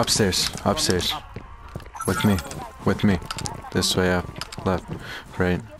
Upstairs. Upstairs. With me. With me. This way up. Left. Right.